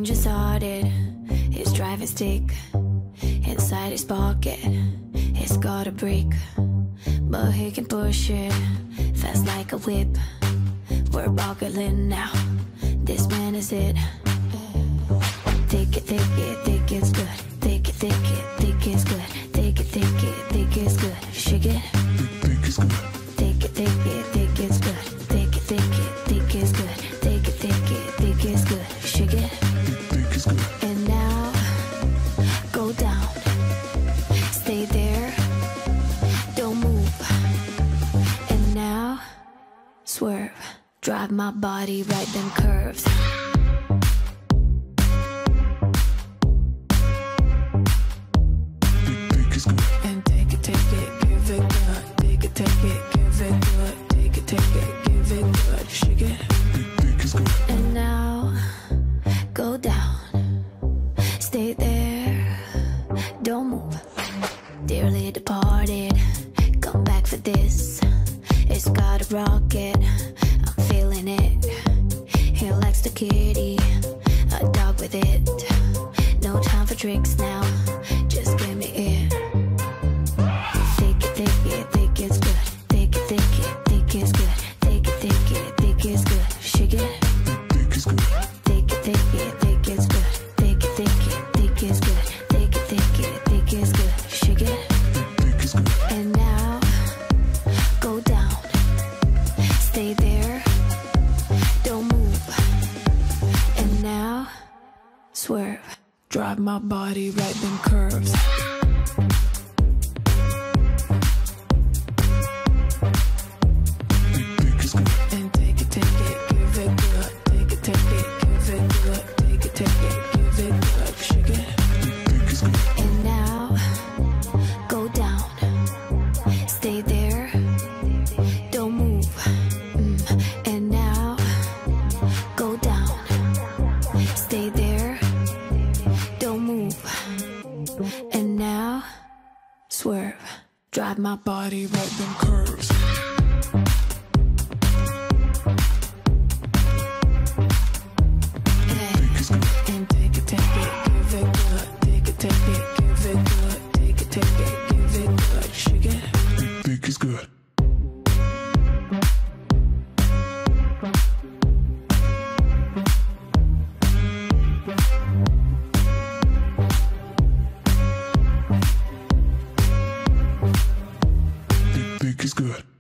just started. His driving stick inside his pocket, it's got a brake, but he can push it fast like a whip. We're buckling now, this man is it. Take it, think it's good. Take it, think it's good. Take it, think it's good. Shake it, think it's good. Take it, think it's good. Take it, think it's good. Take it, think it's good. Shake it, think it's good. And now go down, stay there, don't move. And now swerve, drive my body right them curves. And take it, give it good. Take it, give it good. Take it, give it good. Shake it. And now go down, stay there, don't move. Dearly departed, come back for this. It's got a rocket, I'm feeling it. He likes the kitty, a dog with it. No time for tricks now, just give me it. Think it's good. Think it's good. Think it's good. Shake it. Think it's good. Think it's good. Think it's good. Think it's good. Shake it. Think it's good. And now go down, stay there, don't move. And now swerve, drive my body right them curves. And take it, give it good. Take it, give it good. Take it, give it good. Shake it. And now go down, stay there, don't move. And now go down, stay there, don't move. And now swerve, drive my body right them curves. And take it, give it good. Take it, give it good. Take it, give it good. Shake it. Think it's good. Think it's good.